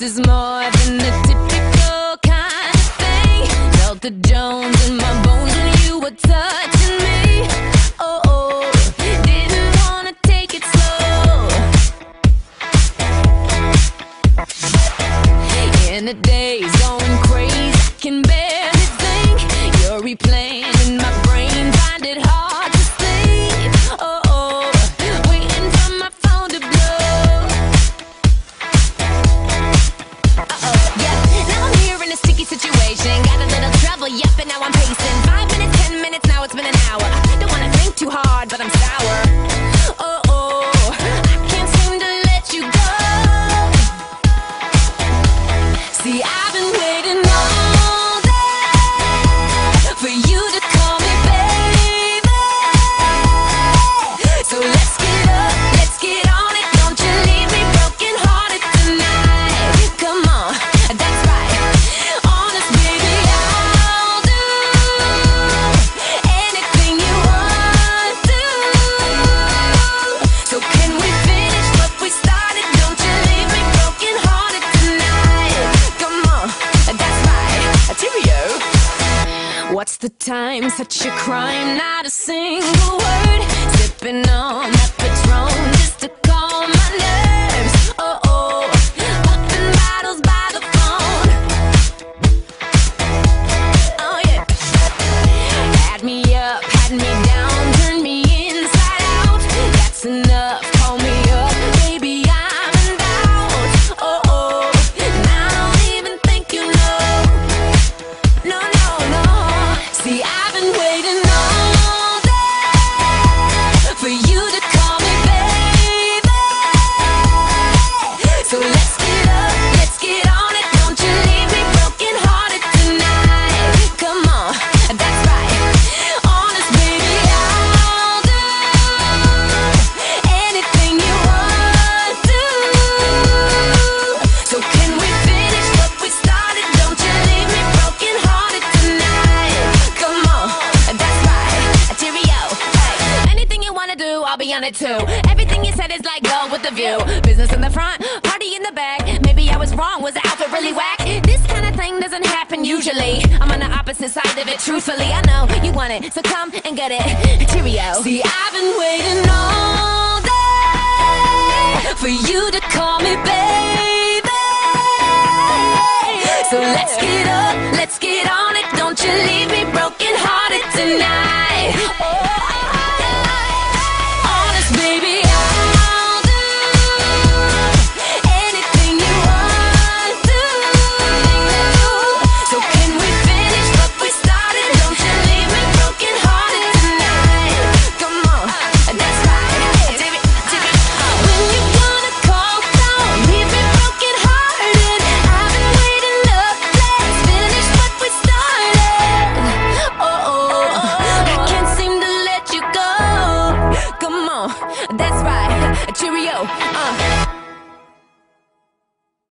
is more than the typical kind of thing. Felt the Jones in my bones when you were touching me. Oh, oh, didn't wanna take it slow. In the days going crazy, I can barely think. You're replaying in my brain, find it hard to sleep. Oh, oh, waiting for my phone to blow. Uh-oh, yeah, now I'm here in a sticky situation. Got a little trouble, yep, and now I'm pacing. 5 minutes, 10 minutes, now it's been an hour. Don't wanna think too hard, but I'm sour. Oh, oh, I can't seem to let you go. See, I've been waiting all day for you to call me baby. So let's get up, let's get on it. Don't you leave me broken hearted tonight. Come on, that's right. Honest, baby, I'll do anything you want to. So can we finish what we started? Don't you leave me broken hearted tonight. Come on, that's right. Cheerio. What's the time? Such a crime, not a single word. Sipping on that Patron just to calm my nerves. Oh, oh, popping bottles by the phone. Oh, yeah. Had me up, had me down, turned me inside out. That's enough, call me up, baby, I'm in doubt. Oh, oh, and I don't even think you know. No, no, no. See, I've been waiting all day for you to call me baby. So let's get up, let's get on it. Don't you leave me broken hearted tonight. Come on, that's right. Honest, baby, I'll do anything you want to. So can we finish what we started? Don't you leave me broken hearted tonight. Come on, that's right. Cheerio. Hey, anything you wanna do, I'll be on it too. Everything you said is like go with the view. Business in the front, party in the back. Maybe I was wrong, was the outfit really whack? This kind of thing doesn't happen usually. I'm on the opposite side of it, truthfully. I know you want it, so come and get it. Cheerio. See, I've been waiting all day for you to call me baby. So let's get up, let's get on it. Don't you leave me broken hearted tonight.